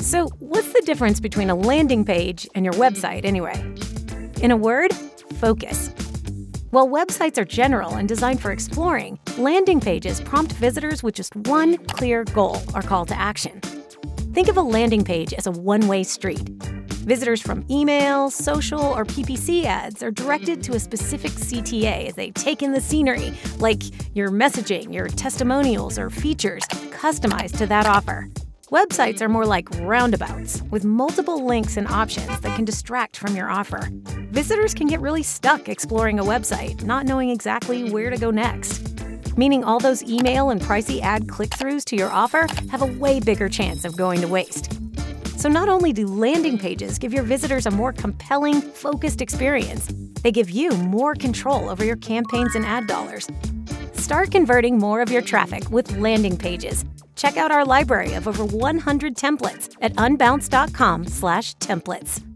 So what's the difference between a landing page and your website anyway? In a word, focus. While websites are general and designed for exploring, landing pages prompt visitors with just one clear goal or call to action. Think of a landing page as a one-way street. Visitors from email, social, or PPC ads are directed to a specific CTA as they take in the scenery, like your messaging, your testimonials, or features customized to that offer. Websites are more like roundabouts, with multiple links and options that can distract from your offer. Visitors can get really stuck exploring a website, not knowing exactly where to go next. Meaning all those email and pricey ad click-throughs to your offer have a way bigger chance of going to waste. So not only do landing pages give your visitors a more compelling, focused experience, they give you more control over your campaigns and ad dollars. Start converting more of your traffic with landing pages. Check out our library of over 100 templates at unbounce.com/templates.